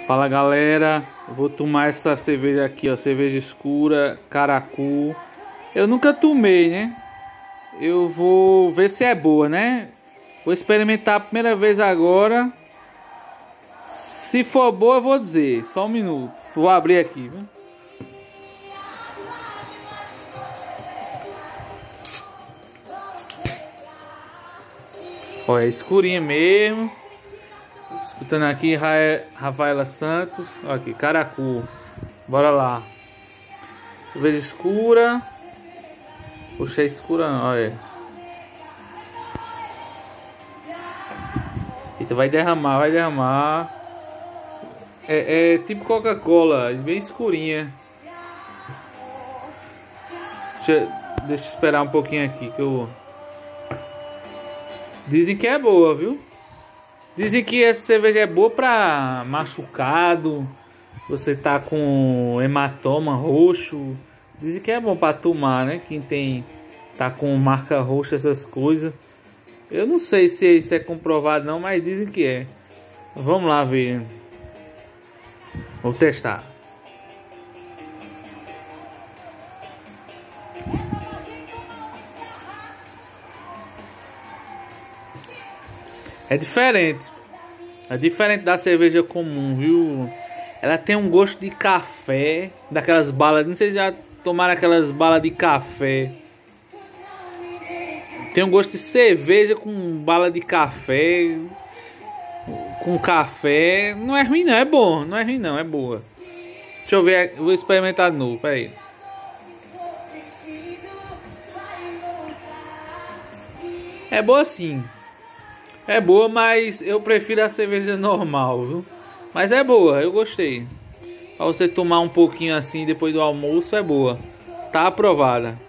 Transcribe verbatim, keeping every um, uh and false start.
Fala galera, eu vou tomar essa cerveja aqui, ó, cerveja escura, Caracu. Eu nunca tomei, né? Eu vou ver se é boa, né? Vou experimentar a primeira vez agora. Se for boa eu vou dizer, só um minuto. Vou abrir aqui, viu? Olha, é escurinha mesmo. Escutando aqui, Ra Rafaela Santos. Olha aqui, Caracu. Bora lá. Cerveja escura. Puxa, é escura não, olha. Eita, vai derramar, vai derramar. É, é tipo Coca-Cola, bem escurinha. Deixa, deixa eu esperar um pouquinho aqui que eu... Dizem que é boa, viu? Dizem que essa cerveja é boa pra machucado. Você tá com hematoma roxo. Dizem que é bom pra tomar, né? Quem tem... Tá com marca roxa, essas coisas. Eu não sei se isso é comprovado não, mas dizem que é. Vamos lá ver. Vou testar. É diferente. É diferente da cerveja comum, viu? Ela tem um gosto de café. Daquelas balas. Não sei se já tomaram aquelas balas de café. Tem um gosto de cerveja com bala de café. Com café. Não é ruim não, é bom. Não é ruim não, é boa. Deixa eu ver, eu vou experimentar de novo, pera aí. É boa sim. É boa, mas eu prefiro a cerveja normal, viu? Mas é boa, eu gostei. Pra você tomar um pouquinho assim depois do almoço, é boa. Tá aprovada.